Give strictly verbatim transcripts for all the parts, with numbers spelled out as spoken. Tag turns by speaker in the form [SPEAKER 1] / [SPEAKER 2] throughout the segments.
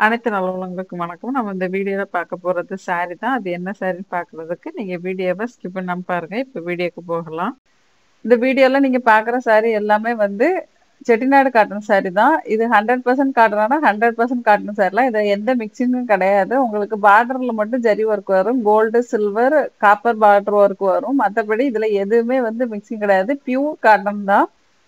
[SPEAKER 1] அனைத்து நல்லுள்ளங்களுக்கும் வணக்கம். நம்ம இந்த வீடியோல பார்க்க போறது சாரி தான். அது என்ன சாரின்னு பார்க்குறதுக்கு நீங்க வீடியோவ ஸ்கிப் பண்ணாம பாருங்க. இப்ப வீடியோக்கு போகலாம். இந்த வீடியோல நீங்க பார்க்குற சாரி எல்லாமே வந்து செட்டிநாடு காட்டன் சாரி தான். இது நூறு சதவீதம் காட்டனானா நூறு சதவீதம் காட்டன் சாரிலாம். இதில எந்த மிக்சிங்கும் கிடையாது. உங்களுக்கு பார்டர்ல மட்டும் ஜரி ஒர்க் வரும். Gold, silver, copper border work வரும். மத்தபடி இதில எதுவுமே வந்து மிக்சிங் கிடையாது. பியூர் காட்டன் தான்.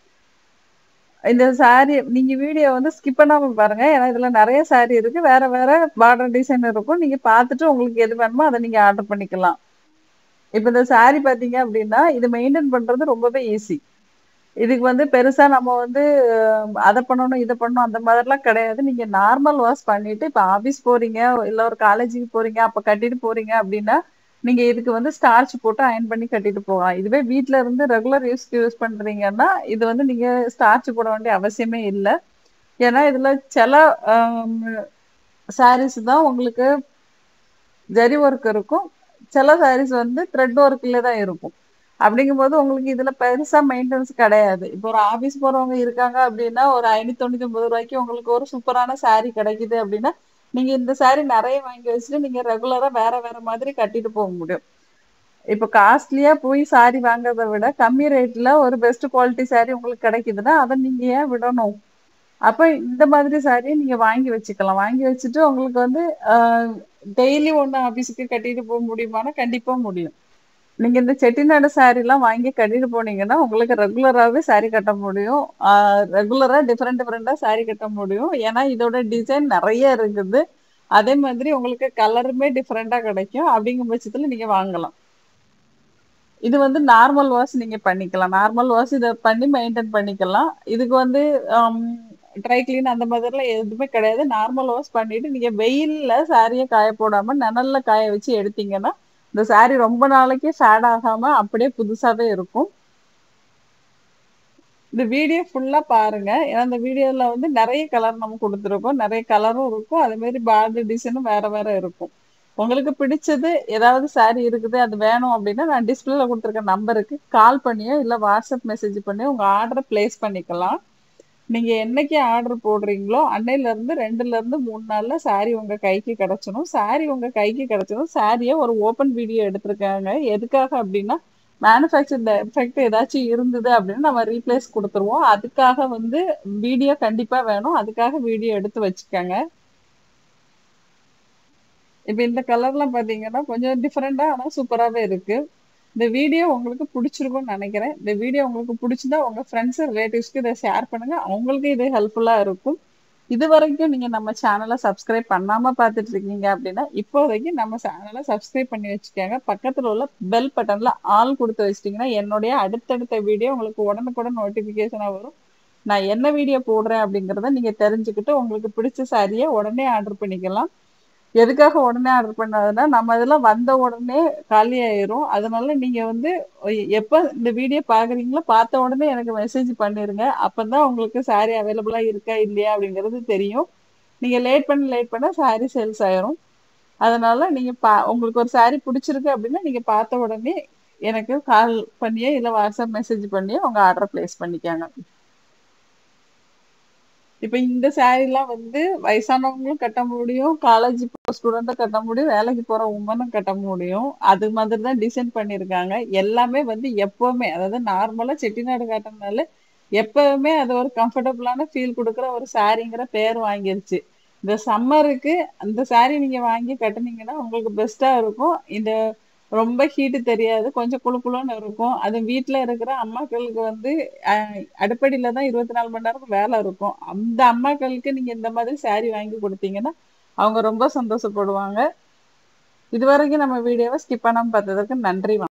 [SPEAKER 1] இந்த சாரி நீங்க வீடியோ வந்து ஸ்கிப் பண்ணாம பாருங்க. ஏன்னா இதுல நெறைய சாரி இருக்கு. வேற வேற பார்டர் டிசைன் இருக்கும். நீங்க பார்த்துட்டு உங்களுக்கு எது வேணுமோ அத நீங்க ஆர்டர் பண்ணிக்கலாம். இப்ப இந்த சாரி பார்த்தீங்க அப்டின்னா, இது மெயின்டெயின் பண்றது ரொம்பவே ஈஸி. இதுக்கு வந்து பெருசா நம்ம வந்து அத பண்ணணும், இத பண்ணணும் அந்த மாதிரிலாம் கிடையாது. நீங்க நார்மல் வாஷ் பண்ணிட்டு, இப்ப ஆஃபீஸ் போறீங்க, இல்ல ஒரு காலேஜுக்கு போறீங்க, அப்ப கட்டிட்டு போறீங்க அப்டின்னா, நீங்க இதுக்கு வந்து ஸ்டார்ச் போட்டு அயர்ன் பண்ணி கட்டிட்டு போகலாம். இதுவே வீட்ல இருந்து ரெகுலர் யூஸ்க்கு யூஸ் பண்றீங்கன்னா, இது வந்து நீங்க ஸ்டார்ச் போட வேண்டிய அவசியமே இல்ல. ஏன்னா இதுல சில அம் சாரீஸ் தான் உங்களுக்கு ஜரி ஒர்க் இருக்கும். சில சாரீஸ் வந்து த்ரெட் ஒர்க்ல தான் இருக்கும். அப்படிங்கும்போது உங்களுக்கு இதுல பெருசா மெயின்டனன்ஸ் கிடையாது. இப்போ ஒரு ஆஃபீஸ் போறவங்க இருக்காங்க அப்படின்னா, ஒரு ரூ. ஐநூத்தி தொண்ணூத்தி ஒன்பது உங்களுக்கு ஒரு சூப்பரான சாரி கிடைக்குது அப்படின்னா, நீங்க இந்த சாரி நெறைய வாங்கி வச்சுட்டு நீங்க ரெகுலரா வேற வேற மாதிரி கட்டிட்டு போக முடியும். இப்ப காஸ்ட்லியா போய் சாரி வாங்குறத விட கம்மி ரேட்ல ஒரு பெஸ்ட் குவாலிட்டி சாரி உங்களுக்கு கிடைக்குதுன்னா, அத நீங்க ஏன் விடணும்? அப்ப இந்த மாதிரி சாரிய நீங்க வாங்கி வச்சுக்கலாம். வாங்கி வச்சுட்டு உங்களுக்கு வந்து அ டெய்லி ஒண்ணு ஆஃபீஸுக்கு கட்டிட்டு போ முடியுமான்னா, கண்டிப்பா முடியும். நீங்க இந்த செட்டிநாடு சாரிலாம் வாங்கி கட்டிட்டு போனீங்கன்னா, உங்களுக்கு ரெகுலராவே சாரி கட்ட முடியும். ஆ ரெகுலரா டிஃபரெண்ட் டிஃபரெண்ட்டா சாரி கட்ட முடியும். ஏன்னா இதோட டிசைன் நெறைய இருக்குது. அதே மாதிரி உங்களுக்கு கலருமே டிஃபரெண்ட்டா கிடைக்கும். அப்படிங்கும் பட்சத்துல நீங்க வாங்கலாம். இது வந்து நார்மல் வாஷ் நீங்க பண்ணிக்கலாம். நார்மல் வாஷ் இத பண்ணி மெயின்டெயின் பண்ணிக்கலாம். இதுக்கு வந்து அம் ட்ரை கிளீன் அந்த மாதிரிலாம் எதுவுமே கிடையாது. நார்மல் வாஷ் பண்ணிட்டு நீங்க வெயில்ல சாரிய காய போடாம நிழல்ல காய வச்சு எடுத்தீங்கன்னா, இந்த சாரி ரொம்ப நாளைக்கு ஃபேட் ஆகாம அப்படியே புதுசாவே இருக்கும். இந்த வீடியோ ஃபுல்லா பாருங்க. ஏன்னா இந்த வீடியோல வந்து நெறைய கலர் நம்ம குடுத்துருக்கோம். நெறைய கலரும் இருக்கும். அதே மாரி பார்டர் டிசைனும் வேற வேற இருக்கும். உங்களுக்கு பிடிச்சது ஏதாவது சாரி இருக்குது, அது வேணும் அப்டின்னா, நான் டிஸ்ப்ளேல குடுத்துருக்க நம்பருக்கு கால் பண்ணியோ, இல்ல வாட்ஸ்அப் மெசேஜ் பண்ணியோ உங்க ஆர்டர பிளேஸ் பண்ணிக்கலாம். நீங்க என்னைக்கு ஆர்டர் போடுறீங்களோ, அன்னையிலருந்து ரெண்டுலருந்து மூணு நாள்ல சாரி உங்க கைக்கு கிடைச்சிரும். சாரி உங்க கைக்கு கிடைச்சதும், சாரிய ஒரு ஓப்பன் வீடியோ எடுத்திருக்காங்க. எதுக்காக அப்டின்னா, மேனுஃபேக்சர் டெஃபெக்ட் ஏதாச்சும் இருந்தது அப்டின்னா, நம்ம ரீப்ளேஸ் குடுத்துருவோம். அதுக்காக வந்து வீடியோ கண்டிப்பா வேணும். அதுக்காக வீடியோ எடுத்து வச்சுக்கங்க. இப்ப இந்த கலர்லாம் பார்த்தீங்கன்னா, கொஞ்சம் டிஃபரெண்ட்டா ஆனா சூப்பராவே இருக்கு. இந்த வீடியோ உங்களுக்கு புடிச்சிருக்கும்னு நெனைக்கிறேன். இந்த வீடியோ உங்களுக்கு புடிச்சிருந்தா உங்க ஃப்ரெண்ட்ஸ், ரிலேட்டிவ்ஸ்க்கு இத ஷேர் பண்ணுங்க. அவங்களுக்கு இது ஹெல்ப்ஃபுல்லா இருக்கும். இதுவரைக்கும் நீங்க நம்ம சேனல சப்ஸ்கிரைப் பண்ணாம பார்த்துட்டு இருக்கீங்க அப்படின்னா, இப்போதைக்கு நம்ம சேனல சப்ஸ்கிரைப் பண்ணி வச்சுக்கங்க. பக்கத்துல உள்ள பெல் பட்டன்ல ஆல் குடுத்து வச்சுட்டீங்கன்னா, என்னுடைய அடுத்தடுத்த வீடியோ உங்களுக்கு உடனுக்குடன் நோட்டிஃபிகேஷனா வரும். நான் என்ன வீடியோ போடுறேன் அப்படிங்கிறத நீங்க தெரிஞ்சுக்கிட்டு, உங்களுக்கு பிடிச்ச சாரிய உடனே ஆர்டர் பண்ணிக்கலாம். எதுக்காக உடனே ஆர்டர் பண்ணாதுன்னா, நம்ம இதெல்லாம் வந்த உடனே காலியாயிரும். அதனால நீங்க வந்து எ எப்ப இந்த வீடியோ பார்க்குறீங்களோ, பார்த்த உடனே எனக்கு மெசேஜ் பண்ணிருங்க. அப்பதான் உங்களுக்கு சாரி அவைலபிளா இருக்கா, இல்லையா அப்படிங்கிறது தெரியும். நீங்க லேட் பண்ண லேட் பண்ண சாரி சேல்ஸ் ஆயிரும். அதனால நீங்க பா உங்களுக்கு ஒரு சாரி பிடிச்சிருக்கு அப்படின்னா, நீங்க பார்த்த உடனே எனக்கு கால் பண்ணியோ, இல்ல வாட்ஸ்அப் மெசேஜ் பண்ணியோ உங்க ஆர்டர பிளேஸ் பண்ணிக்கங்க. இப்ப இந்த சாரீலாம் வந்து வயசானவங்களும் கட்ட முடியும். காலேஜ் போற ஸ்டூடெண்ட்டும் கட்ட முடியும். வேலைக்கு போற உமனும் கட்ட முடியும். அது மாதிரி தான் டிசைன் பண்ணியிருக்காங்க. எல்லாமே வந்து எப்பவுமே அதாவது நார்மலா செட்டிநாடு காட்டன்னால எப்பவுமே அது ஒரு கம்ஃபர்டபுளான ஃபீல் குடுக்குற ஒரு சாரீங்கிற பேர் வாங்கிருச்சு. இந்த சம்மருக்கு அந்த சாரி நீங்க வாங்கி கட்டுனீங்கன்னா, உங்களுக்கு பெஸ்ட்டா இருக்கும். இந்த ரொம்ப ஹீட் தெரியாது. கொஞ்சம் குளு குளுன்னு இருக்கும். அதுவும் வீட்ல இருக்கிற அம்மாக்களுக்கு வந்து அ அடுப்படியில தான் இருபத்தி நாலு மணி நேரமும் வேலை இருக்கும். அந்த அம்மாக்களுக்கு நீங்க இந்த மாதிரி சாரி வாங்கி குடுத்தீங்கன்னா, அவங்க ரொம்ப சந்தோஷப்படுவாங்க. இதுவரைக்கும் நம்ம வீடியோவ ஸ்கிப் பண்ணாம பார்த்ததற்கு நன்றி.